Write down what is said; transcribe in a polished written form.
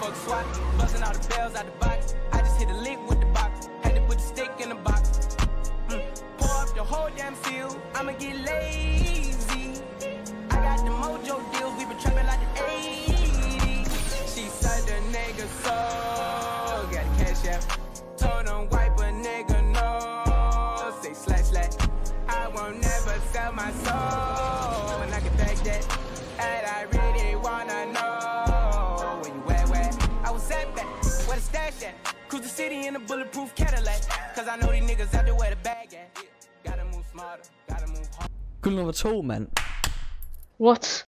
fuck swat. Buzzing all the bells out the box. I just hit a lick with the box. Had to put the stick in the box. Pour up the whole damn field. I'ma get lazy. I got the mojo deals. We been trapping like the 80s. She said the nigga soul. Got the cash out. Told him wipe a nigga no. Say slash slash. I won't never sell my soul. And I can back that. And I really wanna know where you where I was at back, where the stash at. Cruise the city in a bulletproof Cadillac. Cause I know these niggas out there where the bag at. Gotta move smarter, gotta move hard. Guld nummer 2, mand. What?